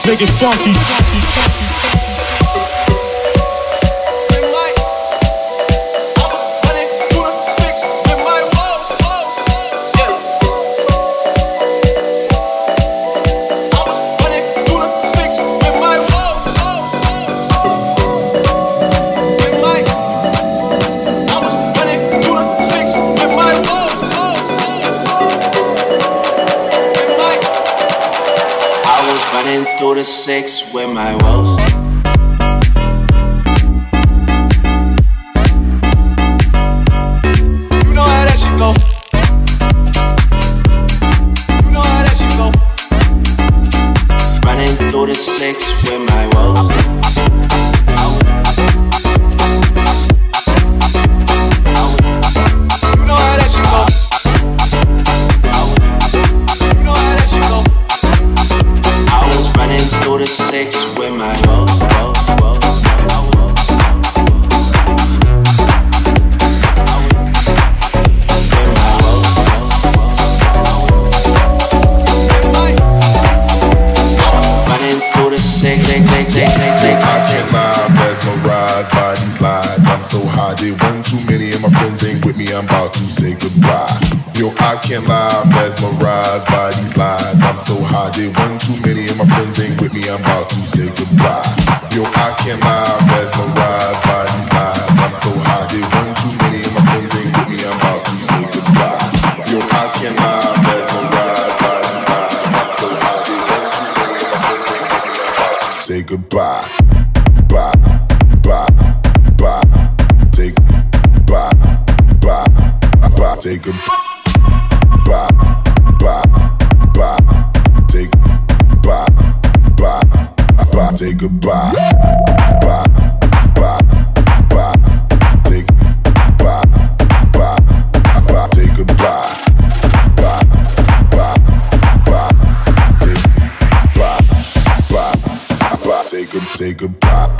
make it funky. Through the six with my woes. You know how that shit go. You know how that shit go. Running through the six with my woes. You know how that shit go. Running through the six with my woes, woes, woes, woes. With my woes, running through the six, I can't lie, mesmerized by these lies. I'm so high, did one too many and my friends ain't with me, I'm about to say goodbye. Yo, I can't lie, mesmerized by these lies. I'm so high, did one too many and my friends ain't with me, I'm about to say goodbye. Yo, I can't lie, mesmerized by these lies. I'm so high, did one too many and my friends ain't with me, I'm about to say goodbye. Yo, I can't lie, mesmerized by these lies. I'm so high, did one too many and my friends ain't with me, I'm about to say goodbye. Bye, bye, bye, take, bye, bye, bye, take goodbye. Bye, bye, bye, take, bye, bye, bye, take goodbye. Bye, bye, bye, take, bye, bye, bye, take goodbye. Bye, bye, bye, take, bye, bye, bye, take goodbye.